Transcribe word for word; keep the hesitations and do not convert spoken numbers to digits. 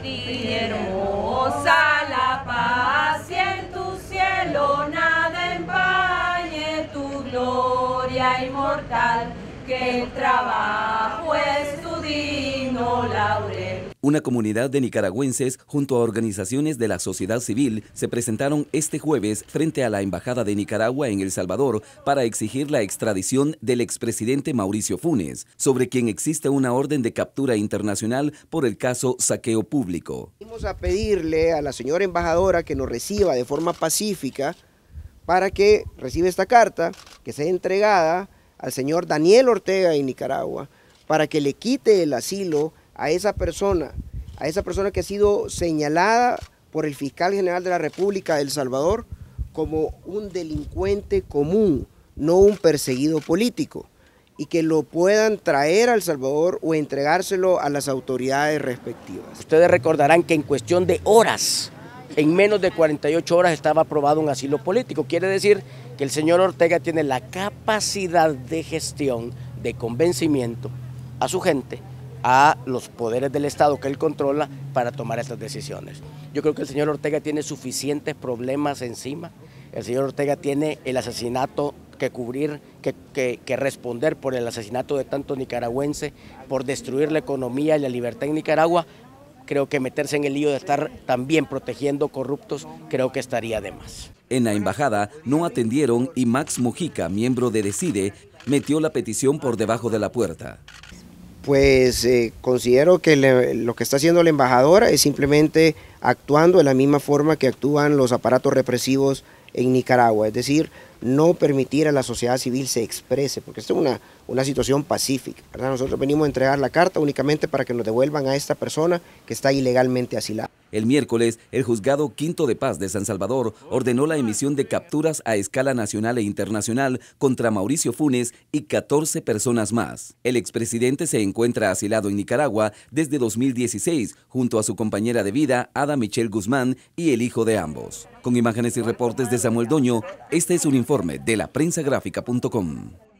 ti, hermosa la paz, y en tu cielo nada empañe tu gloria inmortal, que el trabajo es tu digno laurel. Una comunidad de nicaragüenses junto a organizaciones de la sociedad civil se presentaron este jueves frente a la Embajada de Nicaragua en El Salvador para exigir la extradición del expresidente Mauricio Funes, sobre quien existe una orden de captura internacional por el caso Saqueo Público. Vamos a pedirle a la señora embajadora que nos reciba de forma pacífica para que reciba esta carta, que sea entregada al señor Daniel Ortega en Nicaragua, para que le quite el asilo a esa persona, a esa persona que ha sido señalada por el fiscal general de la República de El Salvador como un delincuente común, no un perseguido político, y que lo puedan traer a El Salvador o entregárselo a las autoridades respectivas. Ustedes recordarán que en cuestión de horas, en menos de cuarenta y ocho horas estaba aprobado un asilo político. Quiere decir que el señor Ortega tiene la capacidad de gestión, de convencimiento a su gente, a los poderes del Estado que él controla para tomar estas decisiones. Yo creo que el señor Ortega tiene suficientes problemas encima. El señor Ortega tiene el asesinato que cubrir, que, que, que responder por el asesinato de tantos nicaragüenses, por destruir la economía y la libertad en Nicaragua. Creo que meterse en el lío de estar también protegiendo corruptos, creo que estaría de más. En la embajada no atendieron y Max Mujica, miembro de Decide, metió la petición por debajo de la puerta. Pues eh, considero que le, lo que está haciendo la embajadora es simplemente actuando de la misma forma que actúan los aparatos represivos en Nicaragua, es decir, no permitir a la sociedad civil se exprese, porque esta es una, una situación pacífica, ¿verdad? Nosotros venimos a entregar la carta únicamente para que nos devuelvan a esta persona que está ilegalmente asilada. El miércoles, el Juzgado Quinto de Paz de San Salvador ordenó la emisión de capturas a escala nacional e internacional contra Mauricio Funes y catorce personas más. El expresidente se encuentra asilado en Nicaragua desde dos mil dieciséis, junto a su compañera de vida, Ada Michelle Guzmán, y el hijo de ambos. Con imágenes y reportes de Samuel Doño, este es un informe de la prensa gráfica punto com.